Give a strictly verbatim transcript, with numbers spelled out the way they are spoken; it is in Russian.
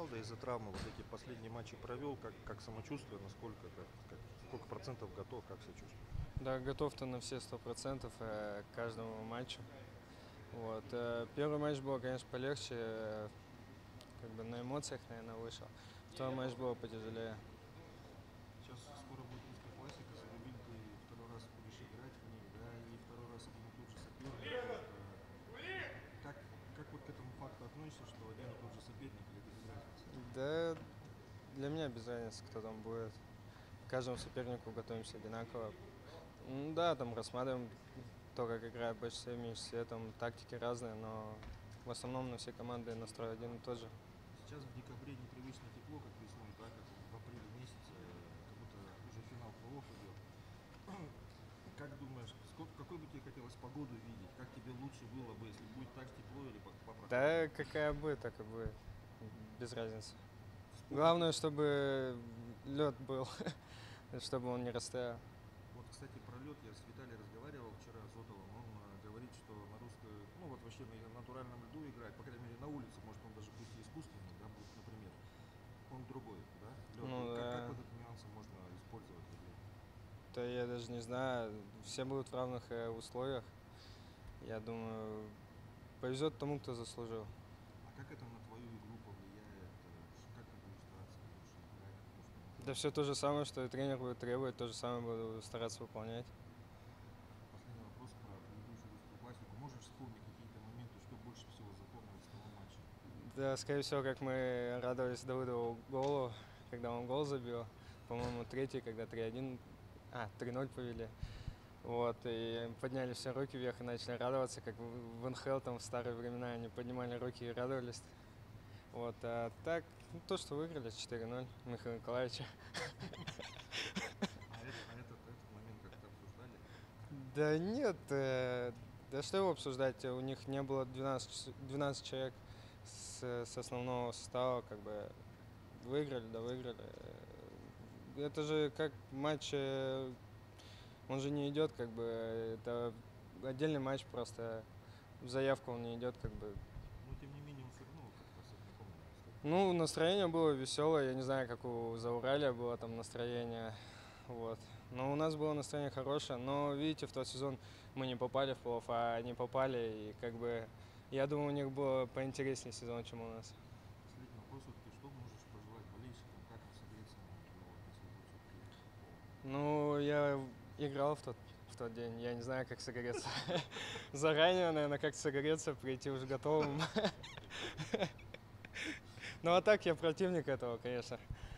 года из-за травмы вот эти последние матчи провел, как, как самочувствие, насколько, как, как- сколько процентов готов, как себя чувствуешь? Да, готов-то на все сто процентов э, к каждому матчу. Вот. э, Первый матч был, конечно, полегче, э, как бы на эмоциях, наверное, вышел. Второй матч был потяжелее. Сейчас скоро будет русская классика, за Рубин ты второй раз будешь играть в ней, да, и второй раз один и тот же соперник. Вот, э, как, как вот к этому факту относишься, что один и тот же соперник, или это без разницы? Да, для меня без разницы, кто там будет. К каждому сопернику готовимся одинаково. М, Да, там рассматриваем то, как играет больше всего, меньше всего, там тактики разные, но в основном на все команды настрой один и тот же. Сейчас в декабре непривычно тепло, как весной, да, как в апреле месяце, э, как будто уже финал плей-офф идет. Как думаешь, сколько, какой бы тебе хотелось погоду видеть? Как тебе лучше было бы, если будет так тепло или по- попрохладнее? Да, какая бы, так и будет. Без разницы. Вспомни, как... Главное, чтобы лед был, чтобы он не растаял. Вот, кстати, про лед я с Виталием разговаривал вчера, Зотовым. Он э, говорит, что на русской, ну вот вообще на натуральном льду играть, по крайней мере на улице, может он даже пусть и искусственный, да, будет, например, он другой, да, лед. Ну И как, как да, вот этот нюансы можно использовать в игре? то я даже не знаю. Все будут в равных э, условиях. Я думаю, повезет тому, кто заслужил. А как это на твою игру повлияет? э, ш- Как ты будешь стараться лучше играть? То, что, Да может, все то же самое, что и тренер будет требовать, то же самое буду стараться выполнять. последний вопрос про предыдущую русскую классику. Можешь вспомнить какие-то моменты, что больше всего запомнилось с того матча? Да, скорее всего, как мы радовались Давыдову голу, когда он гол забил. По-моему, третий, когда три один, а, три ноль повели. Вот, и подняли все руки вверх и начали радоваться, как в в эн ха эл там в старые времена они поднимали руки и радовались. Вот, а так, ну, то, что выиграли четыре ноль Михаила Николаевича. А, это, а этот, этот момент как-то обсуждали? Да нет, э, да что его обсуждать, у них не было двенадцать час- двенадцать человек с, с основного состава, как бы выиграли, да выиграли. Э, Это же как матч, э, он же не идет, как бы, это отдельный матч, просто в заявку он не идет, как бы. Но тем не менее он все равно как-то особняком, наверное, стоит. Ну, настроение было веселое, я не знаю, как у Зауралья было там настроение, вот. Но у нас было настроение хорошее, но, видите, в тот сезон мы не попали в плей-офф, а они попали, и как бы, я думаю, у них было поинтереснее сезон, чем у нас. Последний вопрос все-таки, что можешь пожелать болельщикам, как им согреться на плей-офф, если будет все-таки плей-офф? Ну, я играл в тот, в тот день, я не знаю, как согреться. Заранее, наверное, как согреться, прийти уже готовым. Ну, а так я противник этого, конечно.